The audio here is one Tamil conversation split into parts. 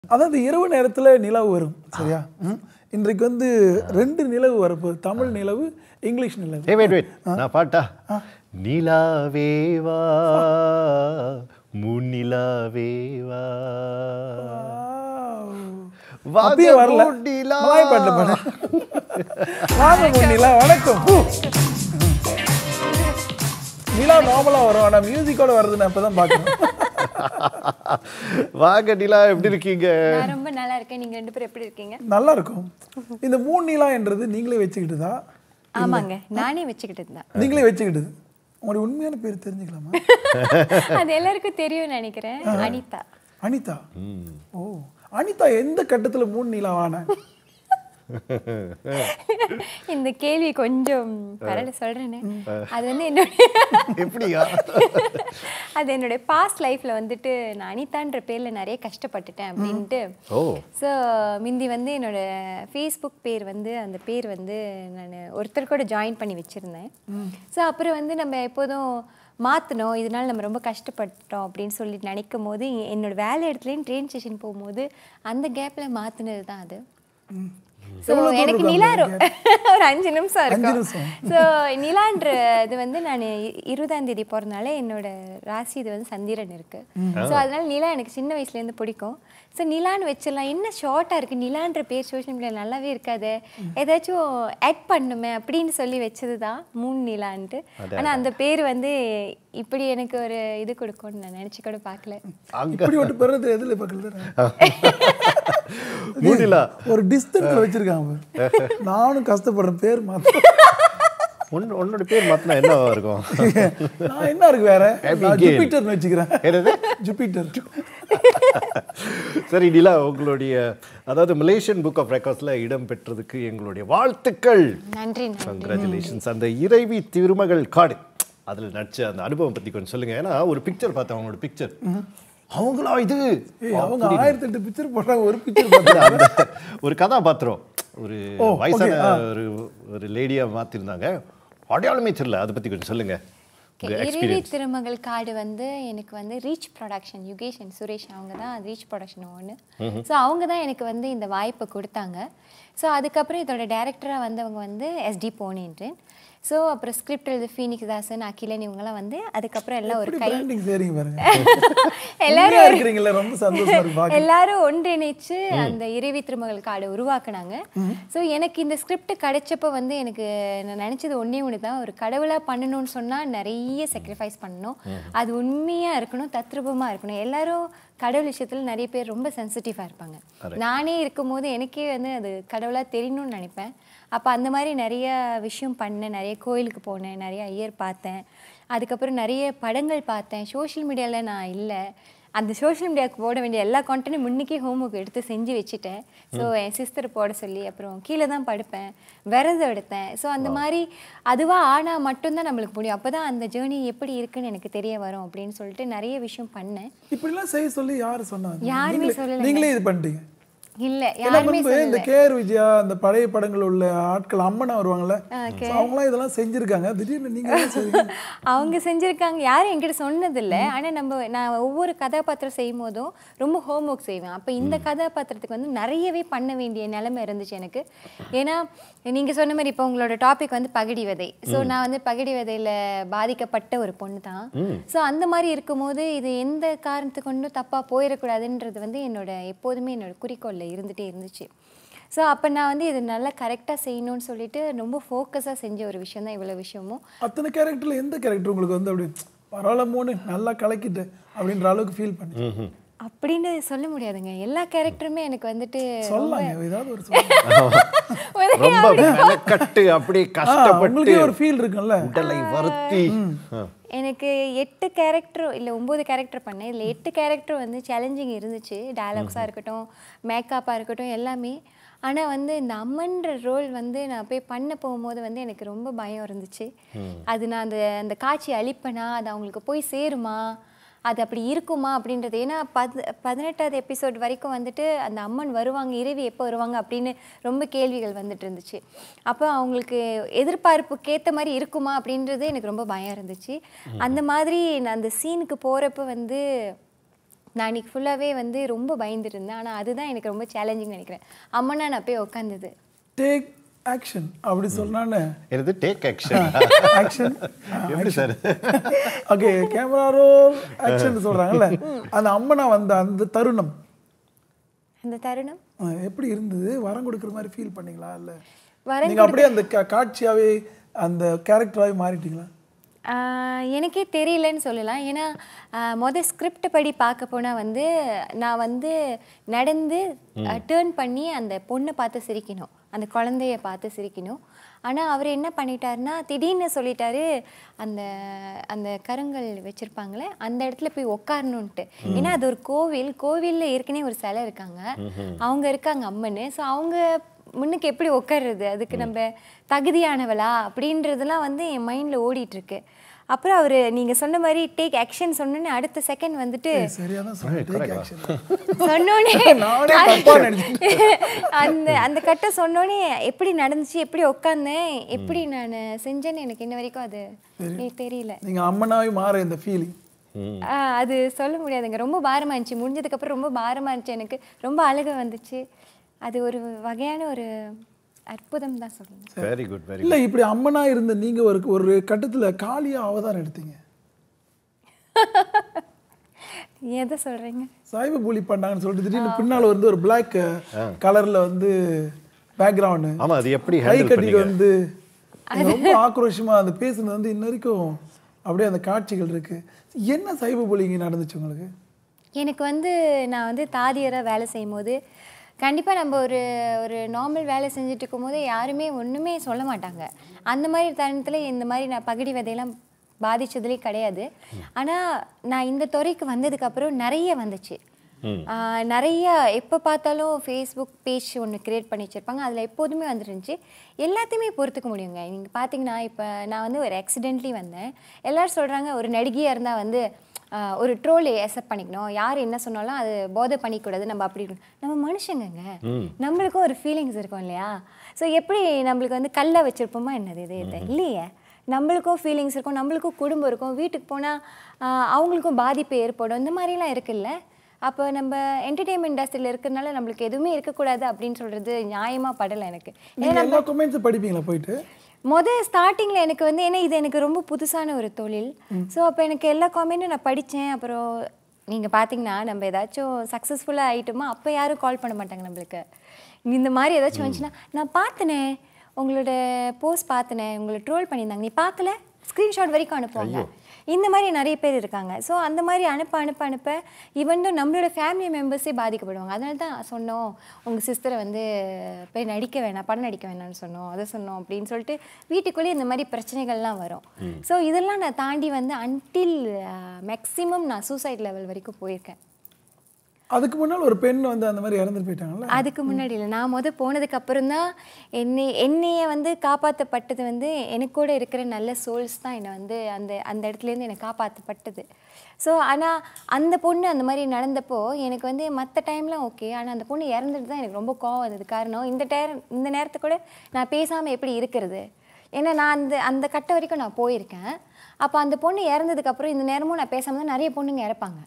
அதாவது இரவு நேரத்துல நிலவு வரும் சரியா இன்றைக்கு வந்து ரெண்டு நிலவு வரப்போகுது தமிழ் நிலவு இங்கிலீஷ் நிலவு வெயிட் நான் பாட்டா நிலாவேவா முன்னிலாவேவா அப்படியே வரல மலாய் பாட்டு பாடு வாங்க முன்னிலா வணக்கம் நிலா நார்மலா வரும் ஆனா மியூசிக்கோட வருது நான் இப்பதான் பாக்குறேன் வாங்க நிலா எப்படி இருக்கீங்க? நான் ரொம்ப நல்லா இருக்கேன். நீங்க ரெண்டு பேரும் எப்படி இருக்கீங்க? நல்லா இருக்கும். இந்த மூணு நிலா என்றது நீங்களே வச்சுக்கிட்டதா? ஆமாங்க, நானே வச்சுக்கிட்டது தான். நீங்களே வச்சுக்கிட்டது. உங்களுடைய உண்மையான பேர் தெரிஞ்சுக்கலாமா? அது எல்லாருக்கும் தெரியும்னு நினைக்கிறேன். அனிதா. அனிதா. ஓ, அனிதா எந்த கட்டத்துல மூணு நிலாவான? இந்த கேள்வி கொஞ்சம் பரவாயில்ல சொல்றேனே. அது வந்து என்னோட எப்படியா? அது என்னோட பாஸ்ட் லைஃப்ல வந்துட்டு நான் அனிதான்ற பேர்ல நிறைய கஷ்டப்பட்டுட்டேன் அப்படின்ட்டு. ஸோ முந்தி வந்து என்னோட ஃபேஸ்புக் பேர் வந்து அந்த பேர் வந்து நான் ஒருத்தர் கூட ஜாயின் பண்ணி வச்சிருந்தேன். ஸோ அப்புறம் வந்து நம்ம எப்போதும் மாற்றணும், இதனால நம்ம ரொம்ப கஷ்டப்பட்டோம் அப்படின்னு சொல்லிட்டு நினைக்கும் போது என்னோட வேலை இடத்துலேயும் ட்ரெயின் ஸ்டேஷன் போகும்போது அந்த கேப்பில் மாற்றினது தான் அது. ஸோ எனக்கு நிலா ஒரு 5 நிமிஷம் இருக்கும். ஸோ நிலான்ற இது வந்து நான் 20ஆம் தேதி போகிறதுனால என்னோட ராசி இது வந்து சந்திரன் இருக்கு. ஸோ அதனால நிலா எனக்கு சின்ன வயசுலேருந்து பிடிக்கும். ஸோ நிலான்னு வச்சிடலாம், என்ன ஷார்ட்டாக இருக்குது நிலான்ற பேர் சோஷியல் மீடியா நல்லாவே இருக்காது, ஏதாச்சும் ஆட் பண்ணுமே அப்படின்னு சொல்லி வச்சது தான் மூணு நிலான்ட்டு. ஆனால் அந்த பேர் வந்து இப்படி எனக்கு ஒரு இது கொடுக்கும்னு நான் நினச்சி கூட பார்க்கல. இப்படி ஒரு பிறகு எதில் பார்க்கல மூணிலா ஒரு டிஸ்டன்ஸ்ல வச்சிருக்காங்க. நானும் கஷ்டப்படுறேன் பேர் மாத்த. உன்னோட பேர் மாத்தினா என்ன இருக்கும்? நான் என்ன இருக்கு வேற ஜூபிட்டர்னு வச்சுக்கிறேன். என்னது ஜூபிட்டர்? சரி நிலா, உங்களுடைய அதாவது மலேசியன் புக் ஆஃப் ரெக்கார்ட்ஸ்ல இடம் பெற்றதுக்கு எங்களுடைய வாழ்த்துக்கள். நன்றி. கங்க்ராச்சுலேஷன்ஸ். அந்த இறைவி திருமகள் காடு அதில் நடிச்ச அந்த அனுபவம் பற்றி கொஞ்சம் சொல்லுங்க. ஏன்னா ஒரு பிக்சர் பார்த்தேன், அவங்களோட பிக்சர். அவங்களா இது அவங்க 1008 பிக்சர் போடுறாங்க, ஒரு பிக்சர் பார்த்தாங்க. ஒரு கதாபாத்திரம் ஒரு வயசான ஒரு லேடியா மாத்திருந்தாங்க, அடையாளமே தெரியல. அதை பற்றி கொஞ்சம் சொல்லுங்க. இறைவி திருமகள் காடு வந்து எனக்கு வந்து reach production, Yukesh and Suresh அவங்க தான் ரீச் ப்ரொடக்ஷன் ஒன்று. ஸோ அவங்க தான் எனக்கு வந்து இந்த வாய்ப்பை கொடுத்தாங்க. ஸோ அதுக்கப்புறம் இதோட டைரக்டராக வந்தவங்க வந்து SD போனேன்றேன். ஸோ அப்புறம் ஸ்கிரிப்ட் எழுது ஃபீனிக்ஸ் தாசன், அகிலன் இவங்கெல்லாம் வந்து அதுக்கப்புறம் எல்லாம் ஒரு கை எல்லாரும் ஒன்றிணைச்சு அந்த இறைவி திருமகள் காடு உருவாக்குனாங்க. ஸோ எனக்கு இந்த ஸ்கிரிப்ட் கிடைச்சப்போ வந்து எனக்கு நான் நினச்சது ஒன்று தான், ஒரு கடவுளாக பண்ணணும்னு சொன்னால் நிறைய சாக்ரிஃபைஸ் பண்ணணும், அது உண்மையாக இருக்கணும், தத்ரூபமாக இருக்கணும். எல்லாரும் கடவுள் விஷயத்தில் நிறைய பேர் ரொம்ப சென்சிட்டிவாக இருப்பாங்க. நானே இருக்கும்போது எனக்கே வந்து அது கடவுளாக தெரியணும்னு நினைப்பேன். அப்போ அந்த மாதிரி நிறைய விஷயம் பண்ணேன், நிறைய கோயிலுக்கு போனேன், நிறைய ஐயர் பார்த்தேன், அதுக்கப்புறம் நிறைய படங்கள் பார்த்தேன். சோஷியல் மீடியாவில் நான் இல்லை, அந்த சோஷியல் மீடியாவுக்கு போட வேண்டிய எல்லா கான்டென்ட்டும் முன்னிக்கே ஹோம்ஒர்க் எடுத்து செஞ்சு வச்சுட்டேன். ஸோ என் சிஸ்டரை போட சொல்லி அப்புறம் கீழே தான் படுப்பேன், விரதம் எடுத்தேன். ஸோ அந்த மாதிரி அதுவாக ஆனால் மட்டும்தான் நம்மளுக்கு முடியும். அப்போ தான் அந்த ஜேர்னி எப்படி இருக்குன்னு எனக்கு தெரிய வரும் அப்படின்னு சொல்லிட்டு நிறைய விஷயம் பண்ணேன். இப்படிலாம் செய்ய சொல்லி யார் சொன்னாங்க? யாருமே சொல்லலை. நீங்களே இது பண்ணிட்டீங்க? இல்ல, யாருமே இந்த கேஆர் விஜயா அந்த பழைய படங்கள் உள்ள ஆட்கள் அம்மனா வருவாங்கல்ல, அவங்களாம் இதெல்லாம் செஞ்சிருக்காங்க. திடீர்னு நீங்க அவங்க செஞ்சிருக்காங்க, யாரும் என்கிட்ட சொன்னதில்லை. ஆனால் நான் ஒவ்வொரு கதாபாத்திரம் செய்யும் போதும் ரொம்ப ஹோம்ஒர்க் செய்வேன். அப்போ இந்த கதாபாத்திரத்துக்கு வந்து நிறையவே பண்ண வேண்டிய நிலைமை இருந்துச்சு எனக்கு. ஏன்னா நீங்கள் சொன்ன மாதிரி இப்போ உங்களோட டாபிக் வந்து பகடி விதை. ஸோ நான் வந்து பகடி விதையில் பாதிக்கப்பட்ட ஒரு பொண்ணு தான். ஸோ அந்த மாதிரி இருக்கும்போது இது எந்த காரணத்துக்கு கொண்டும் தப்பாக போயிடக்கூடாதுன்றது வந்து எப்போதுமே என்னோட குறிக்கோள் இருந்துகிட்டே இருந்துச்சு. ஸோ அப்போ நான் வந்து இது நல்லா கரெக்டாக செய்யணும்னு சொல்லிட்டு ரொம்ப ஃபோக்கஸாக செஞ்ச ஒரு விஷயம் தான் இவ்வளோ விஷயமும். அத்தனை கேரக்டரில் எந்த கேரக்டர் உங்களுக்கு வந்து அப்படி பரவாயில்ல மூணு நல்லா கலக்கிட்டு அப்படின்ற அளவுக்கு ஃபீல் பண்ணி? அப்படின்னு சொல்ல முடியாதுங்க, எல்லா கேரக்டருமே எனக்கு வந்துட்டு ஒரு ஃபீல் இருக்குல்ல, எனக்கு 8 கேரக்டர் இல்லை 9 கேரக்டர் பண்ணேன். இதில் 8 கேரக்டர் வந்து சேலஞ்சிங் இருந்துச்சு, டயலாக்ஸாக இருக்கட்டும், மேக்கப்பாக இருக்கட்டும், எல்லாமே. ஆனால் வந்து இந்த அம்மன்ற ரோல் வந்து நான் போய் பண்ண போகும்போது வந்து எனக்கு ரொம்ப பயம் இருந்துச்சு. அது நான் அந்த காட்சி அளிப்பேனா, அது அவங்களுக்கு போய் சேருமா, அது அப்படி இருக்குமா அப்படின்றது. ஏன்னா 18வது எபிசோட் வரைக்கும் வந்துட்டு அந்த அம்மன் வருவாங்க, இறைவி எப்போ வருவாங்க அப்படின்னு ரொம்ப கேள்விகள் வந்துட்டு இருந்துச்சு. அப்போ அவங்களுக்கு எதிர்பார்ப்புக்கேற்ற மாதிரி இருக்குமா அப்படின்றது எனக்கு ரொம்ப பயம் இருந்துச்சு. அந்த மாதிரி நான் அந்த சீனுக்கு போகிறப்ப வந்து நான் இன்னைக்கு ஃபுல்லாகவே வந்து ரொம்ப பயந்துட்டு இருந்தேன். ஆனால் அதுதான் எனக்கு ரொம்ப சேலஞ்சிங் நினைக்கிறேன். அம்மனா நான் போய் உட்காந்தது. டேக் ஆக்ஷன் அப்படி சொன்னானே. எனது டேக் ஆக்ஷன். ஆக்ஷன் எப்படி sir? Okay, camera roll action சொல்றாங்கல்ல, அந்த அம்மனா வந்த அந்த தருணம் எப்படி இருந்தது? வரம் கொடுக்குற மாதிரி ஃபீல் பண்ணீங்களா? இல்லை நீங்க அப்படியே அந்த காட்சியாவே அந்த கேரக்டராகவே மாறிட்டீங்களா? எனக்கே தெரியலன்னு சொல்லலாம். ஏன்னா மொதல் ஸ்கிரிப்ட் படி பார்க்க போனால் வந்து நான் வந்து நடந்து டேர்ன் பண்ணி அந்த பொண்ணை பார்த்து சிரிக்கணும், அந்த குழந்தைய பார்த்து சிரிக்கணும். ஆனால் அவர் என்ன பண்ணிட்டாருன்னா திடீர்னு சொல்லிட்டாரு, அந்த அந்த கருங்கல் வச்சுருப்பாங்களே அந்த இடத்துல போய் உட்காரணுன்ட்டு. ஏன்னா அது ஒரு கோவிலில் ஏற்கனவே ஒரு சிலை இருக்காங்க, அவங்க இருக்காங்க அம்மன்னு. ஸோ அவங்க முன்னுக்கு எப்படி உட்காருறது, அதுக்கு நம்ம தகுதியானவளா அப்படின்றதுலாம் வந்து என் மைண்டில் ஓடிட்டுருக்கு. அப்புறம் அவர் நீங்கள் சொன்ன மாதிரி டேக் ஆக்ஷன் சொன்னோன்னே அடுத்த செகண்ட் வந்துட்டு சொன்னோன்னே அந்த கட்டை சொன்னோன்னே எப்படி நடந்துச்சு, எப்படி உட்காந்தேன், எப்படி நான் செஞ்சேன்னு எனக்கு இன்ன வரைக்கும் அது தெரியல. நீங்கள் அம்மனாவே மாற இந்த ஃபீலிங் அது சொல்ல முடியாதுங்க. ரொம்ப பாரமாக இருந்துச்சு. முடிஞ்சதுக்கப்புறம் ரொம்ப பாரமாக இருந்துச்சு, எனக்கு ரொம்ப அழுகை வந்துச்சு. அது ஒரு வகையான ஒரு அற்புதம் தான் சொல்லுங்க. Very good. வெரி இல்லை, இப்படி அம்மனா இருந்த நீங்க ஒரு கட்டத்துல காளியா அவதாரம் எடுத்தீங்க. எதை சொல்றீங்க? சைபர் புலி பண்ணாங்கன்னு சொல்லிட்டு திடீர்னு பின்னால வந்து ஒரு பிளாக் கலர்ல வந்து பேக்ரவுண்ட், ஆமா, அது எப்படி கை கட்டிட்டு வந்து ரொம்ப ஆக்ரோஷமா அந்த பேசுனது வந்து இன்ன வரைக்கும் அப்படியே அந்த காட்சிகள் இருக்கு. என்ன சைபர் புலிங்க நடந்துச்சு உங்களுக்கு? எனக்கு வந்து நான் வந்து தாதியராக வேலை செய்யும் போது கண்டிப்பாக நம்ம ஒரு நார்மல் வேலை செஞ்சுட்டு இருக்கும்போது யாருமே ஒன்றுமே சொல்ல மாட்டாங்க. அந்த மாதிரி தருணத்தில் இந்த மாதிரி நான் பகடி விதையெல்லாம் பாதித்ததுலே கிடையாது. ஆனால் நான் இந்த துறைக்கு வந்ததுக்கப்புறம் நிறைய வந்துச்சு. நிறைய எப்போ பார்த்தாலும் ஃபேஸ்புக் பேஜ் ஒன்று க்ரியேட் பண்ணி வச்சுருப்பாங்க, அதில் எப்போதுமே வந்துருந்துச்சு. எல்லாத்தையுமே பொறுத்துக்க முடியுங்க. நீங்கள் பார்த்தீங்கன்னா இப்போ நான் வந்து ஒரு ஆக்சிடென்ட்லி வந்தேன். எல்லோரும் சொல்கிறாங்க ஒரு நடிகையாக இருந்தால் வந்து ஒரு ட்ரோல் அக்செப்ட் பண்ணிக்கணும், யார் என்ன சொன்னாலும் அது போதை பண்ணிக்கூடாது, நம்ம அப்படி நம்ம மனுஷங்கங்க, நம்மளுக்கும் ஒரு ஃபீலிங்ஸ் இருக்கும் இல்லையா? ஸோ எப்படி நம்மளுக்கு வந்து கல்லை வச்சுருப்போமா என்னது இது இல்லையே, நம்மளுக்கும் ஃபீலிங்ஸ் இருக்கும், நம்மளுக்கும் குடும்பம் இருக்கும், வீட்டுக்கு போனால் அவங்களுக்கும் பாதிப்பு ஏற்படும், இந்த மாதிரிலாம் இருக்குல்ல. அப்போ நம்ம என்டர்டெயின்மெண்ட் இண்டஸ்ட்ரியில் இருக்கிறதுனால நம்மளுக்கு எதுவுமே இருக்கக்கூடாது அப்படின்னு சொல்கிறது நியாயமாக படலை எனக்கு. ஏன்னா கமெண்ட்ஸ் படிப்பீங்களா போயிட்டு? ஸ்டார்டிங்கில் எனக்கு வந்து ஏன்னா இது எனக்கு ரொம்ப புதுசான ஒரு தொழில். ஸோ அப்போ எனக்கு எல்லா காமெண்ட்டும் நான் படித்தேன். அப்புறம் நீங்கள் பார்த்தீங்கன்னா நம்ம ஏதாச்சும் சக்ஸஸ்ஃபுல்லாக ஆகிட்டோமா அப்போ யாரும் கால் பண்ண மாட்டாங்க நம்மளுக்கு. இந்த மாதிரி ஏதாச்சும் வந்துச்சுன்னா நான் பார்த்தனே உங்களோட போஸ்ட் பார்த்தனே, உங்களை ட்ரோல் பண்ணியிருந்தாங்க, நீ பார்க்கல, ஸ்க்ரீன்ஷாட் வரைக்கும் அனுப்புவாங்க. இந்த மாதிரி நிறைய பேர் இருக்காங்க. ஸோ அந்த மாதிரி அனுப்ப ஈவன் தான் நம்மளோட ஃபேமிலி மெம்பர்ஸே பாதிக்கப்படுவாங்க. அதனால தான் சொன்னோம் உங்கள் சிஸ்டரை வந்து போய் நடிக்க வேணாம், படம் நடிக்க வேணாம்னு சொன்னோம், அதை சொன்னோம் அப்படின்னு சொல்லிட்டு வீட்டுக்குள்ளேயே இந்த மாதிரி பிரச்சனைகள்லாம் வரும். ஸோ இதெல்லாம் நான் தாண்டி வந்து அன்டில் மேக்ஸிமம் நான் சூசைட் லெவல் வரைக்கும் போயிருக்கேன். அதுக்கு முன்னால் ஒரு பெண் வந்து அந்த மாதிரி இறந்துட்டு போயிட்டாங்கல்ல? அதுக்கு முன்னாடி இல்லை, நான் போனதுக்கு அப்புறம் தான் என்னைய வந்து காப்பாற்றப்பட்டது வந்து எனக்கு கூட இருக்கிற நல்ல சோல்ஸ் தான் என்னை வந்து அந்த இடத்துலேருந்து என்னை காப்பாற்றப்பட்டது. ஸோ ஆனால் அந்த பொண்ணு அந்த மாதிரி நடந்தப்போ எனக்கு வந்து மற்ற டைம்லாம் ஓகே, ஆனால் அந்த பொண்ணு இறந்துட்டு தான் எனக்கு ரொம்ப கோவம் வந்தது. காரணம் இந்த நேரத்தை கூட நான் பேசாமல் எப்படி இருக்கிறது, ஏன்னா நான் அந்த கட்ட வரைக்கும் நான் போயிருக்கேன். அப்போ அந்த பொண்ணு இறந்ததுக்கப்புறம் இந்த நேரமும் நான் பேசாமல் தான் நிறைய பொண்ணுங்க இறப்பாங்க.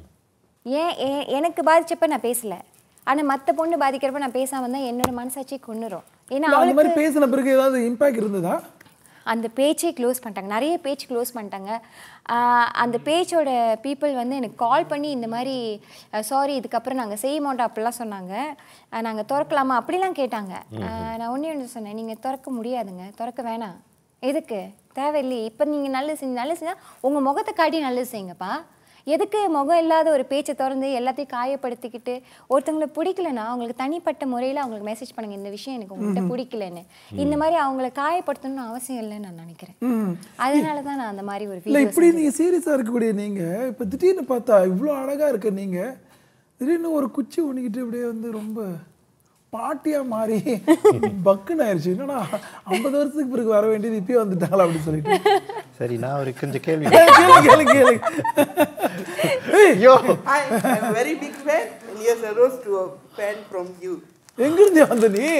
ஏன் எனக்கு பாதிச்சப்ப நான் பேசல, ஆனால் மற்ற பொண்ணு பாதிக்கிறப்ப நான் பேசாமல் தான் என்னோட மனசாட்சி கொண்டுரும். ஏன்னா அந்த மாதிரி பேசின பிறகு ஏதாவது இம்பாக்ட் இருந்ததா? அந்த பேச்சே க்ளோஸ் பண்ணிட்டாங்க, நிறைய பேஜ் க்ளோஸ் பண்ணிட்டாங்க. அந்த பேஜோட பீப்புள் வந்து எனக்கு கால் பண்ணி இந்த மாதிரி சாரி இதுக்கப்புறம் நாங்கள் செய்ய மாட்டோம் அப்படிலாம் சொன்னாங்க, நாங்கள் திறக்கலாமா அப்படிலாம் கேட்டாங்க. நான் ஒன்று சொன்னேன், நீங்கள் திறக்க முடியாதுங்க, திறக்க வேணாம், எதுக்கு தேவையில்லையே, இப்போ நீங்கள் நல்லது செஞ்சால் உங்கள் முகத்தை காட்டி நல்லது செய்யுங்கப்பா, எதுக்கு முகம் இல்லாத ஒரு பேச்சை திறந்து எல்லாத்தையும் காயப்படுத்திக்கிட்டு. ஒருத்தவங்களை பிடிக்கலன்னா அவங்களுக்கு தனிப்பட்ட முறையில் அவங்களுக்கு மெசேஜ் பண்ணுங்க, இந்த விஷயம் எனக்கு உங்கள்கிட்ட பிடிக்கலன்னு. இந்த மாதிரி அவங்கள காயப்படுத்தணும்னு அவசியம் இல்லைன்னு நான் நினைக்கிறேன். அதனால தான் நான் அந்த மாதிரி ஒரு வீடியோ. இப்படி நீங்கள் சீரியஸாக இருக்கக்கூடிய நீங்கள் இப்போ திடீர்னு பார்த்தா இவ்வளோ அழகாக இருக்க நீங்கள் திடீர்னு ஒரு குச்சி உணிக்கிட்டு இப்படியே வந்து ரொம்ப பாட்டியாக மாறி பக்குன்னு ஆயிடுச்சு. என்னன்னா 50 வருஷத்துக்கு பிறகு வர வேண்டியது இப்பயே வந்துட்டாங்களா அப்படின்னு சொல்லிட்டு. சரி, நான் ஒரு கொஞ்சம் கேள்வி கேளு. I'm a very big fan and here's a rose to a fan from you. எங்கிருந்து வந்த நீ?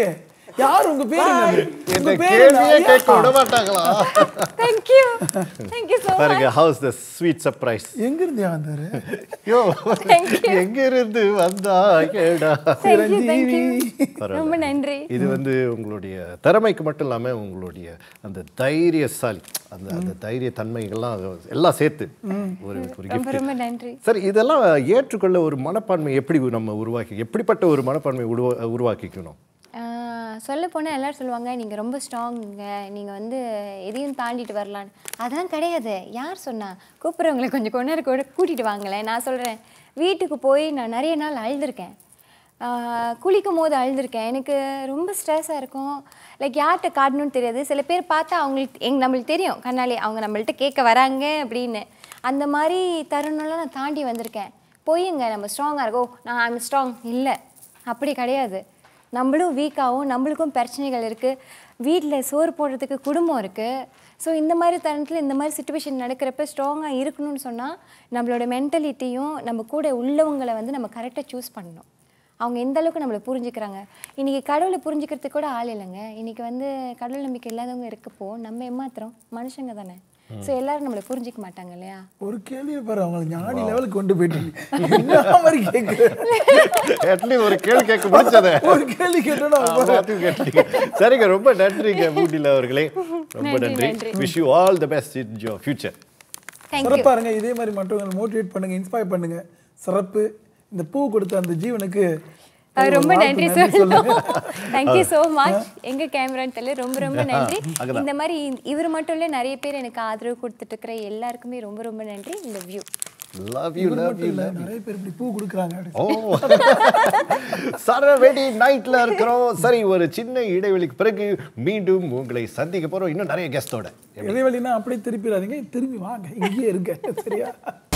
யார் உங்க பேர் என்னது? இந்த உங்க பேர் கேள்வியே என்ன? கேட்க விட மாட்டாங்களா? Thank you. Thank you so பாருங்க, much. how's the sweet surprise? எங்க இருந்து வந்தாரு? யோ, எங்க இருந்து வந்தா கேடா. Thank you, thank you. ரொம்ப நன்றி. இது வந்து உங்களுடைய திறமைக்கு மட்டும் இல்லாம உங்களுடைய அந்த தைரியசாலி, அந்த தைரிய தன்மைகள்லாம் எல்லாம் சேர்த்து ஒரு ரொம்ப gift. ரொம்ப நன்றி. சரி, இதெல்லாம் ஏற்றுக்கொள்ள ஒரு மனப்பான்மை எப்படி நம்ம எப்படிப்பட்ட ஒரு மனப்பான்மை உருவாக்கிக்கணும்? சொல்ல போனால் எல்லோரும் சொல்லுவாங்க நீங்கள் ரொம்ப ஸ்ட்ராங்குங்க, நீங்கள் வந்து எதையும் தாண்டிட்டு வரலான்னு. அதெல்லாம் கிடையாது. யார் சொன்னா? கூப்பிட்றவங்களை கொஞ்சம் கொண்டாரு கூட கூட்டிகிட்டு வாங்களேன். நான் சொல்கிறேன், வீட்டுக்கு போய் நான் நிறைய நாள் அழுதுருக்கேன். குளிக்கும் போது அழுதுருக்கேன். எனக்கு ரொம்ப ஸ்ட்ரெஸ்ஸாக இருக்கும். லைக் யார்கிட்ட காட்டணும்னு தெரியாது. சில பேர் பார்த்தா அவங்களுக்கு நம்மளுக்கு தெரியும் கண்ணாலே அவங்க நம்மள்ட்ட கேட்க வராங்க அப்படின்னு. அந்த மாதிரி தருணம்லாம் நான் தாண்டி வந்திருக்கேன். போய்ங்க நம்ம ஸ்ட்ராங்காக இருக்கோம், நான் ஐம் ஸ்ட்ராங் இல்லை, அப்படி கிடையாது. நம்மளும் வீக்காகவும் நம்மளுக்கும் பிரச்சனைகள் இருக்குது, வீட்டில் சோறு போடுறதுக்கு குடும்பம் இருக்குது. ஸோ இந்த மாதிரி தருணத்தில் இந்த மாதிரி சுச்சுவேஷன் நடக்கிறப்ப ஸ்ட்ராங்காக இருக்கணும்னு சொன்னால் நம்மளோட மென்டலிட்டியும் நம்ம கூட உள்ளவங்களை வந்து நம்ம கரெக்டாக சூஸ் பண்ணணும். அவங்க எந்த அளவுக்கு நம்மளை புரிஞ்சுக்கிறாங்க. இன்றைக்கி கடவுளை புரிஞ்சுக்கிறதுக்கு கூட ஆள் இல்லைங்க. இன்றைக்கி வந்து கடவுள் நம்பிக்கை இல்லாதவங்க இருக்கப்போ நம்ம ஏமாத்திரம் மனுஷங்க தானே. ஸோ எல்லாரும் நம்மளை புரிஞ்சிக்க மாட்டாங்க இல்லையா? ஒரு கேள்வியை பாரு, அவங்க ஞானி லெவலுக்கு கொண்டு போயிட்டு மாதிரி கேட்குறேன். ஒரு கேள்வி கேட்க முடிச்சதே, ஒரு கேள்வி கேட்டோன்னா சரிங்க. ரொம்ப நன்றிங்க மூனிலா அவர்களே, ரொம்ப நன்றி. Wish you all the best in your future. சிறப்பாக இருங்க. இதே மாதிரி மற்றவங்களை மோட்டிவேட் பண்ணுங்க, இன்ஸ்பயர் பண்ணுங்க. சிறப்பு. இந்த பூ கொடுத்த அந்த ஜீவனுக்கு ரொம்ப நன்றி சொல்லணும். Thank you so much. எங்க கேமரான்னு தெரியல, ரொம்ப ரொம்ப நன்றி. இந்த மாதிரி இவர் மட்டும் இல்லை, நிறைய பேர் எனக்கு ஆதரவு கொடுத்துட்டு இருக்கிற எல்லாருக்குமே ரொம்ப ரொம்ப நன்றி. இந்த வியூ லவ் யூ நிறைய பேர் இப்படி பூ கொடுக்குறாங்க. ஓ, சரவெடி நைட்ல இருக்கிறோம். சரி, ஒரு சின்ன இடைவெளிக்கு பிறகு மீண்டும் உங்களை சந்திக்க போறோம், இன்னும் நிறைய கெஸ்டோட. இடைவெளினா அப்படியே திருப்பிடாதீங்க, திரும்பி வாங்க, இங்கேயே இருக்க. சரியா?